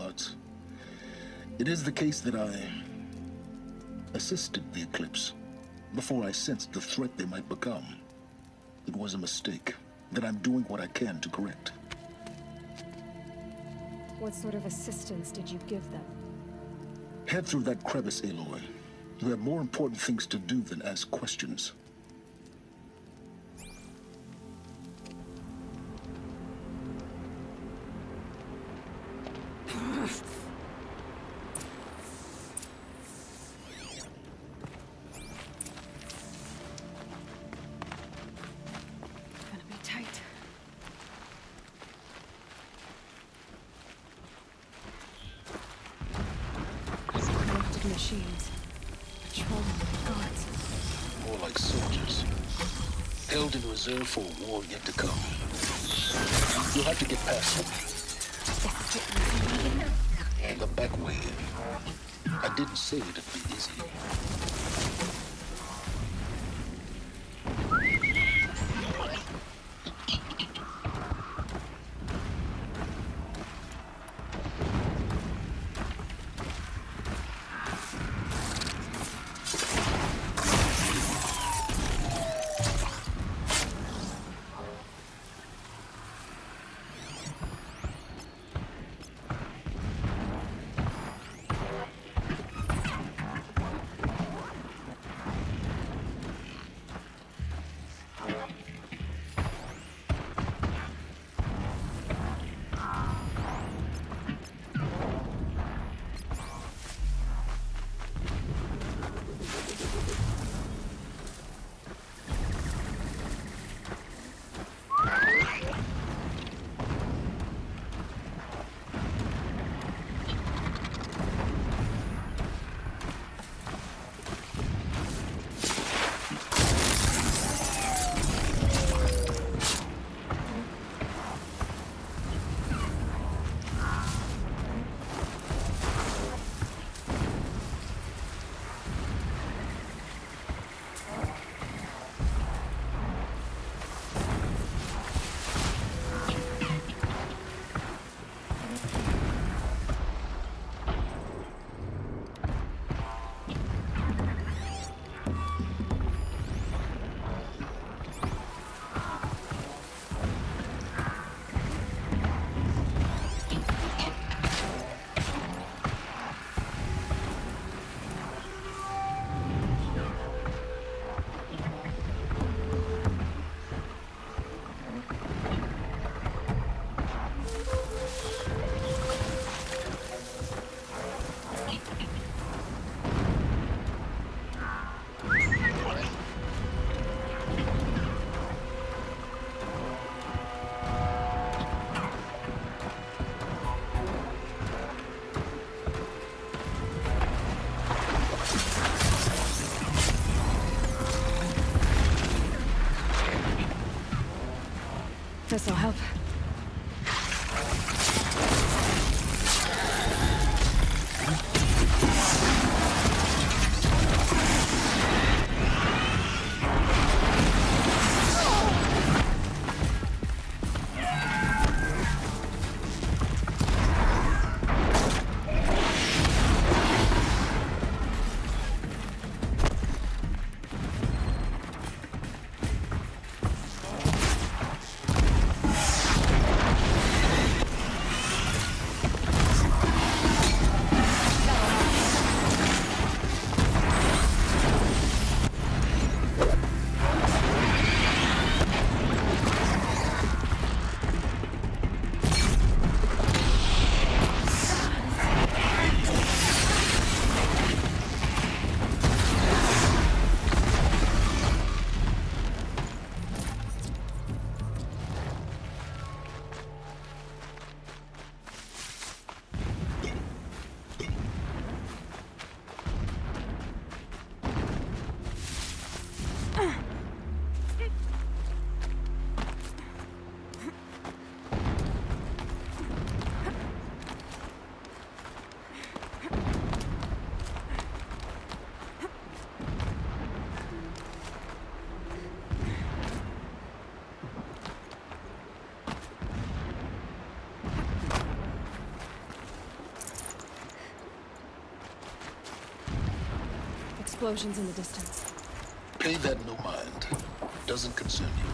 but it is the case that I assisted the Eclipse before I sensed the threat they might become. It was a mistake that I'm doing what I can to correct. What sort of assistance did you give them? Head through that crevice, Aloy. You have more important things to do than ask questions. Gonna be tight. Corrupted machines. Patrolling the guards. More like soldiers. Held in reserve for a war yet to come. You'll have to get past them. And the back way in. I didn't say it'd be easy. This'll help. explosions in the distance. Pay that no mind. Doesn't concern you.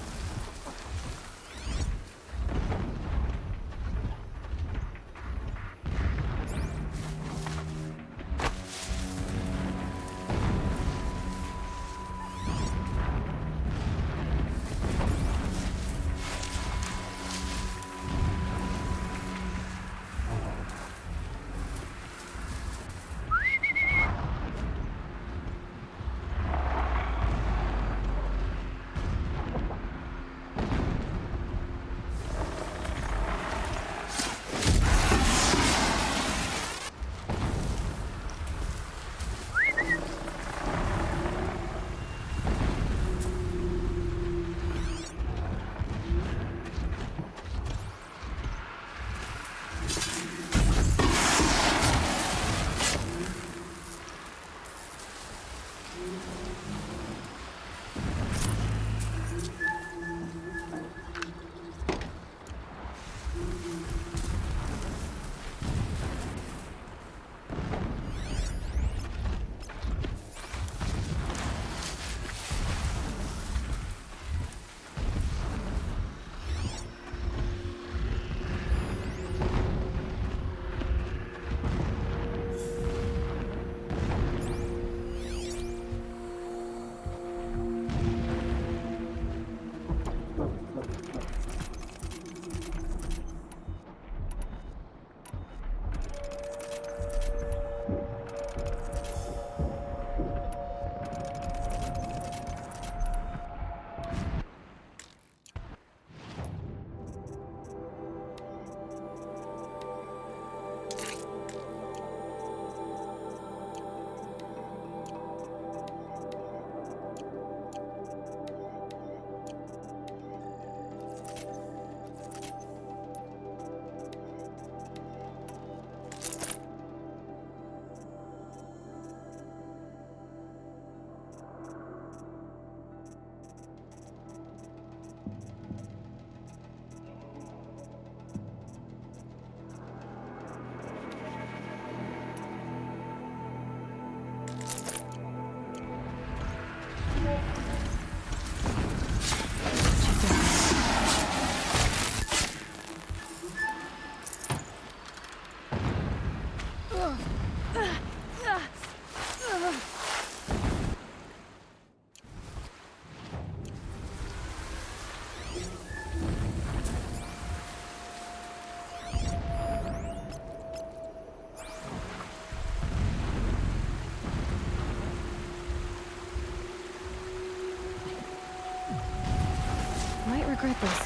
Regret this.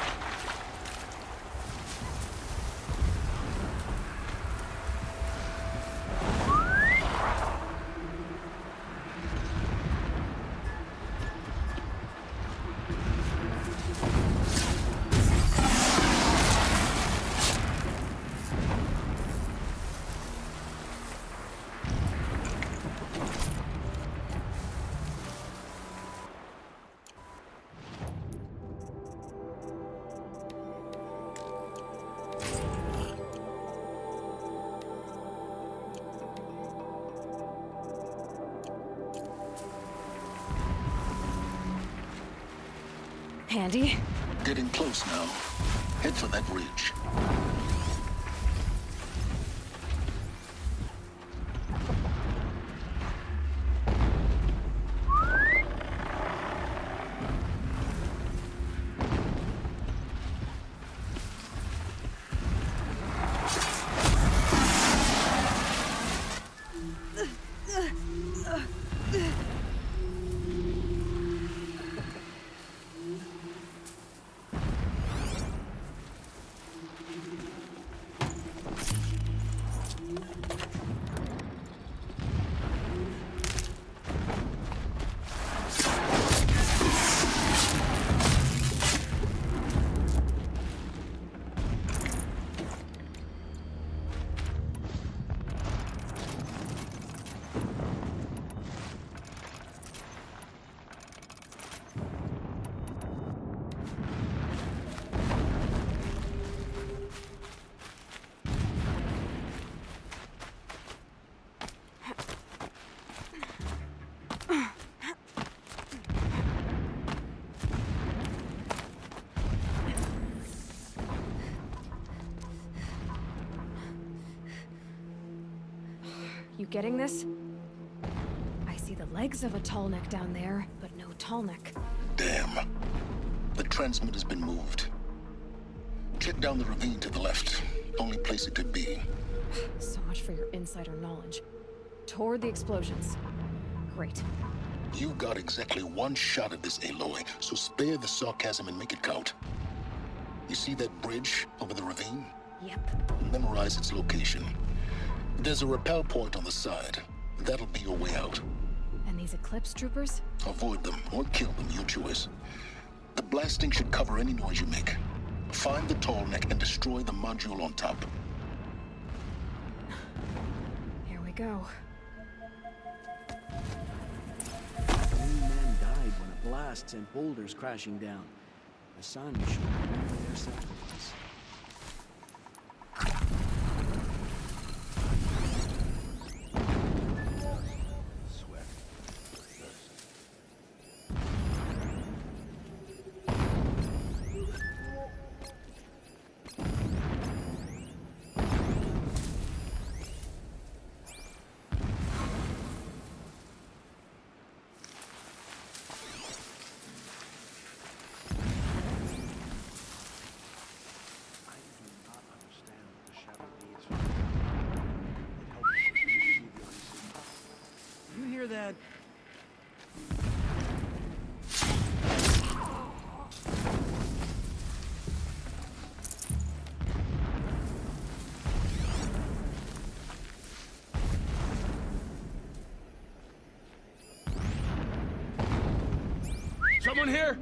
Handy. Getting close now. Head for that ridge. You getting this? I see the legs of a tall neck down there, but no tall neck. Damn. The transmitter's been moved. Check down the ravine to the left. Only place it could be. So much for your insider knowledge. Toward the explosions. Great. You got exactly one shot at this, Aloy, so spare the sarcasm and make it count. You see that bridge over the ravine? Yep. Memorize its location. There's a rappel point on the side. That'll be your way out. And these Eclipse troopers? Avoid them or kill them, your choice. The blasting should cover any noise you make. Find the tall neck and destroy the module on top. Here we go. Many men died when a blast sent boulders crashing down. The sun should remember their sacrifice. Sweat. You hear that? Someone here?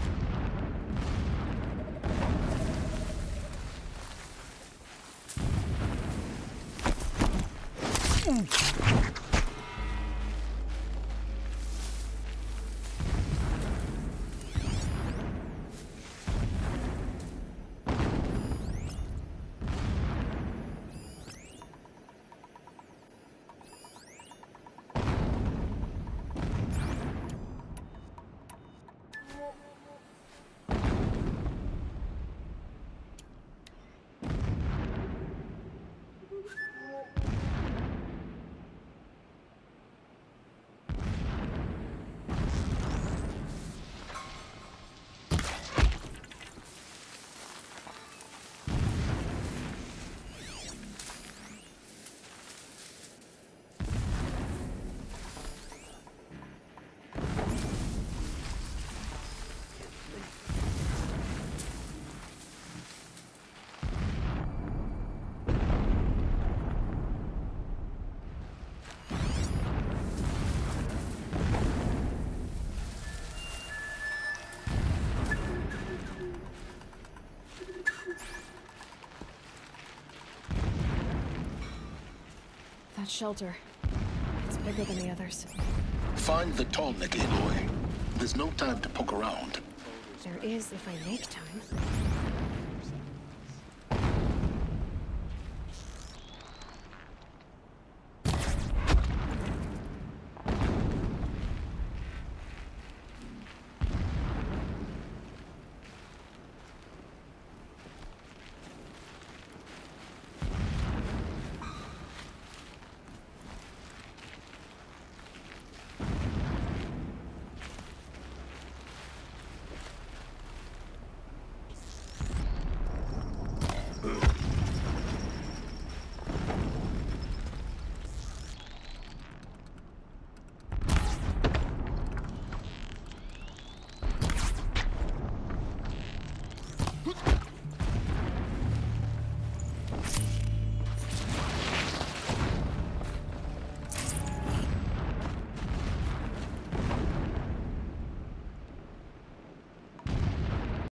That shelter. It's bigger than the others. Find the tall neck, Aloy. There's no time to poke around. There is if I make time.